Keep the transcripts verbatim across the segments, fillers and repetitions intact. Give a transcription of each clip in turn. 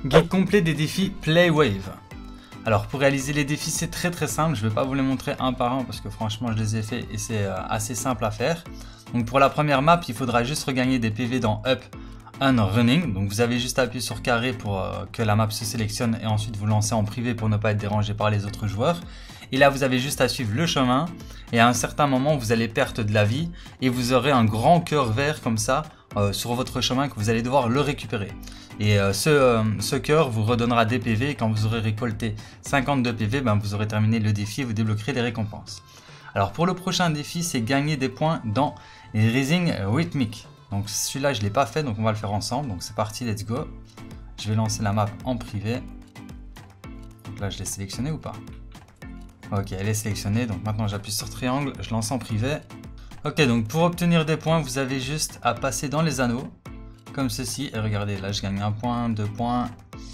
Guide complet des défis Playwave. Alors pour réaliser les défis c'est très très simple, je ne vais pas vous les montrer un par un parce que franchement je les ai fait et c'est assez simple à faire. Donc pour la première map il faudra juste regagner des P V dans Up and Running. Donc vous avez juste à appuyer sur carré pour euh, que la map se sélectionne et ensuite vous lancez en privé pour ne pas être dérangé par les autres joueurs. Et là vous avez juste à suivre le chemin et à un certain moment vous allez perdre de la vie et vous aurez un grand cœur vert comme ça euh, sur votre chemin que vous allez devoir le récupérer. Et euh, ce, euh, ce cœur vous redonnera des P V et quand vous aurez récolté cinquante-deux P V, ben, vous aurez terminé le défi et vous débloquerez des récompenses. Alors pour le prochain défi, c'est gagner des points dans Rising Rhythmic. Donc celui-là je ne l'ai pas fait, donc on va le faire ensemble. Donc c'est parti, let's go. Je vais lancer la map en privé. Donc là je l'ai sélectionné ou pas? Ok, elle est sélectionnée, donc maintenant j'appuie sur triangle, je lance en privé. Ok, donc pour obtenir des points, vous avez juste à passer dans les anneaux. Comme ceci, et regardez, là je gagne un point, deux points,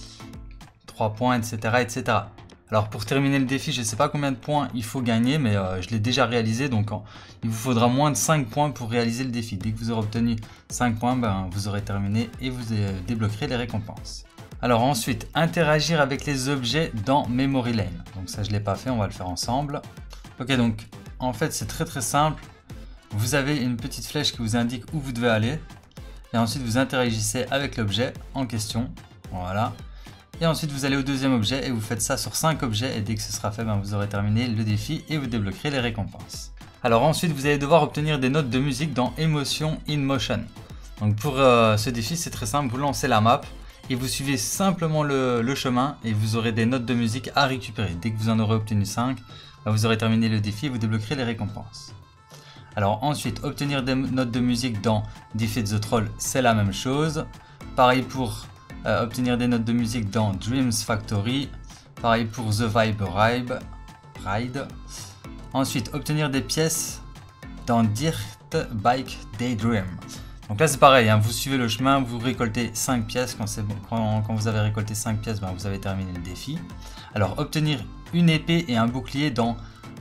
trois points, et cetera, et cetera. Alors pour terminer le défi, je ne sais pas combien de points il faut gagner, mais euh, je l'ai déjà réalisé, donc en, il vous faudra moins de cinq points pour réaliser le défi. Dès que vous aurez obtenu cinq points, ben, vous aurez terminé et vous euh, débloquerez les récompenses. Alors ensuite, interagir avec les objets dans Memory Lane. Donc ça je ne l'ai pas fait, on va le faire ensemble. Ok, donc en fait c'est très très simple. Vous avez une petite flèche qui vous indique où vous devez aller. Et ensuite vous interagissez avec l'objet en question, voilà. Et ensuite vous allez au deuxième objet et vous faites ça sur cinq objets et dès que ce sera fait, ben, vous aurez terminé le défi et vous débloquerez les récompenses. Alors ensuite vous allez devoir obtenir des notes de musique dans Emotion in Motion. Donc pour euh, ce défi c'est très simple, vous lancez la map et vous suivez simplement le, le chemin et vous aurez des notes de musique à récupérer. Dès que vous en aurez obtenu cinq, ben, vous aurez terminé le défi et vous débloquerez les récompenses. Alors ensuite, obtenir des notes de musique dans Defeat the Troll, c'est la même chose. Pareil pour euh, obtenir des notes de musique dans Dreams Factory. Pareil pour The Vibe Ride. Ride. Ensuite, obtenir des pièces dans Dirt Bike Daydream. Donc là c'est pareil, hein, vous suivez le chemin, vous récoltez cinq pièces. Quand, bon, quand, quand vous avez récolté cinq pièces, ben, vous avez terminé le défi. Alors obtenir une épée et un bouclier dans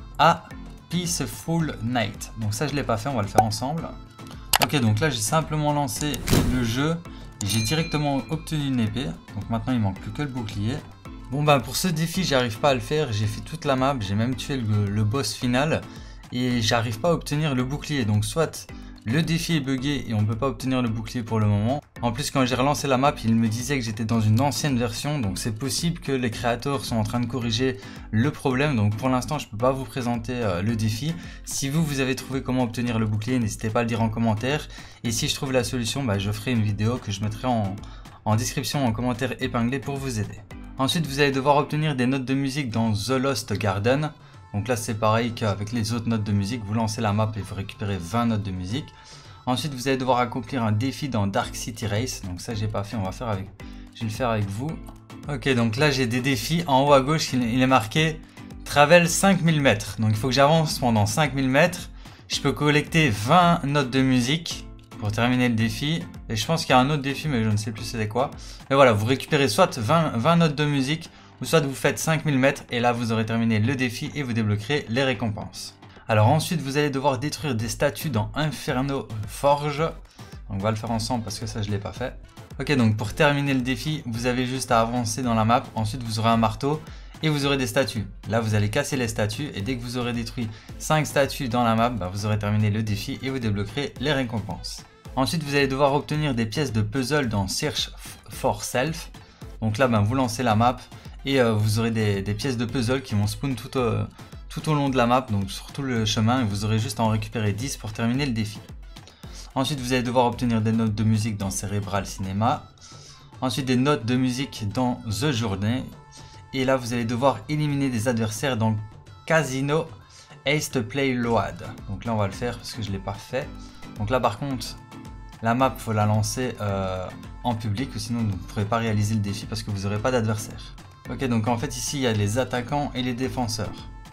A Peaceful Night. Donc ça je l'ai pas fait, on va le faire ensemble. Ok, donc là j'ai simplement lancé le jeu et j'ai directement obtenu une épée. Donc maintenant il manque plus que le bouclier. Bon bah pour ce défi j'arrive pas à le faire, j'ai fait toute la map, j'ai même tué le, le boss final et j'arrive pas à obtenir le bouclier. Donc soit le défi est bugué et on peut pas obtenir le bouclier pour le moment. En plus quand j'ai relancé la map il me disait que j'étais dans une ancienne version, donc c'est possible que les créateurs sont en train de corriger le problème. Donc pour l'instant je peux pas vous présenter euh, le défi. Si vous vous avez trouvé comment obtenir le bouclier, n'hésitez pas à le dire en commentaire. Et si je trouve la solution, bah, je ferai une vidéo que je mettrai en, en description, en commentaire épinglé pour vous aider. Ensuite vous allez devoir obtenir des notes de musique dans The Lost Garden. Donc là c'est pareil qu'avec les autres notes de musique, vous lancez la map et vous récupérez vingt notes de musique. Ensuite vous allez devoir accomplir un défi dans Dark City Race. Donc ça j'ai pas fait, on va faire avec, je vais le faire avec vous. Ok, donc là j'ai des défis. En haut à gauche il est marqué Travel cinq mille mètres. Donc il faut que j'avance pendant cinq mille mètres. Je peux collecter vingt notes de musique pour terminer le défi. Et je pense qu'il y a un autre défi mais je ne sais plus c'est quoi. Mais voilà, vous récupérez soit vingt, vingt notes de musique ou soit vous faites cinq mille mètres et là vous aurez terminé le défi et vous débloquerez les récompenses. Alors ensuite vous allez devoir détruire des statues dans Inferno Forge. Donc on va le faire ensemble parce que ça je l'ai pas fait. Ok, donc pour terminer le défi vous avez juste à avancer dans la map. Ensuite vous aurez un marteau et vous aurez des statues. Là vous allez casser les statues et dès que vous aurez détruit cinq statues dans la map, bah, vous aurez terminé le défi et vous débloquerez les récompenses. Ensuite vous allez devoir obtenir des pièces de puzzle dans Search for Self. Donc là bah, vous lancez la map et euh, vous aurez des, des pièces de puzzle qui vont spawn tout, euh, tout au long de la map, donc sur tout le chemin, et vous aurez juste à en récupérer dix pour terminer le défi. Ensuite vous allez devoir obtenir des notes de musique dans Cerebral Cinema. Ensuite des notes de musique dans The Journey. Et là vous allez devoir éliminer des adversaires dans Casino Ace to Play Load. Donc là on va le faire parce que je ne l'ai pas fait. Donc là par contre la map il faut la lancer euh, en public ou sinon vous ne pourrez pas réaliser le défi parce que vous n'aurez pas d'adversaire. Ok, donc en fait ici il y a les attaquants et les défenseurs.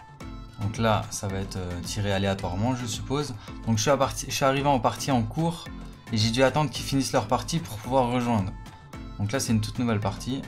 Donc là ça va être euh, tiré aléatoirement je suppose. Donc je suis, à partie, je suis arrivé en partie en cours et j'ai dû attendre qu'ils finissent leur partie pour pouvoir rejoindre. Donc là c'est une toute nouvelle partie.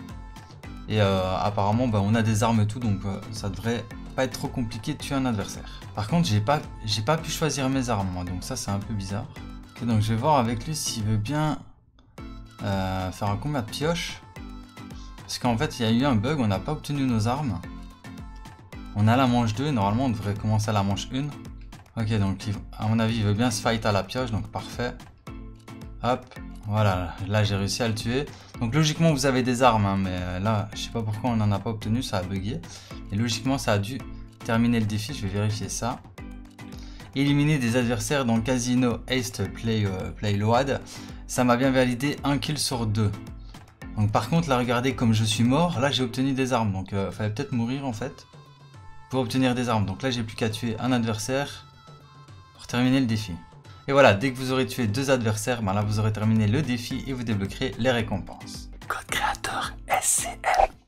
Et euh, apparemment bah, on a des armes et tout, donc euh, ça devrait pas être trop compliqué de tuer un adversaire. Par contre j'ai pas, j'ai pas pu choisir mes armes moi, donc ça c'est un peu bizarre. Ok, donc je vais voir avec lui s'il veut bien euh, faire un combat de pioche. Parce qu'en fait, il y a eu un bug, on n'a pas obtenu nos armes. On a la manche deux, normalement on devrait commencer à la manche un. Ok, donc à mon avis, il veut bien se fight à la pioche, donc parfait. Hop, voilà, là j'ai réussi à le tuer. Donc logiquement, vous avez des armes, hein, mais là, je sais pas pourquoi on n'en a pas obtenu, ça a bugué. Et logiquement, ça a dû terminer le défi, je vais vérifier ça. Éliminer des adversaires dans Casino Haste Play, euh, Play Load. Ça m'a bien validé un kill sur deux. Donc par contre, là, regardez, comme je suis mort, là j'ai obtenu des armes. Donc il euh, fallait peut-être mourir en fait pour obtenir des armes. Donc là, j'ai plus qu'à tuer un adversaire pour terminer le défi. Et voilà, dès que vous aurez tué deux adversaires, ben là vous aurez terminé le défi et vous débloquerez les récompenses. Code créateur S C L.